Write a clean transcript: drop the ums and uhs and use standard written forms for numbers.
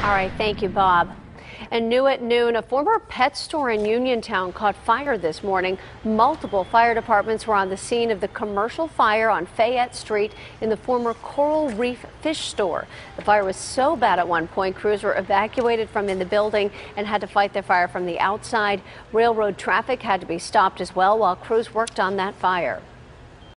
All right, thank you, Bob. And new at noon, a former pet store in Uniontown caught fire this morning. Multiple fire departments were on the scene of the commercial fire on Fayette Street in the former Coral Reef Fish Store. The fire was so bad at one point, crews were evacuated from in the building and had to fight the fire from the outside. Railroad traffic had to be stopped as well while crews worked on that fire.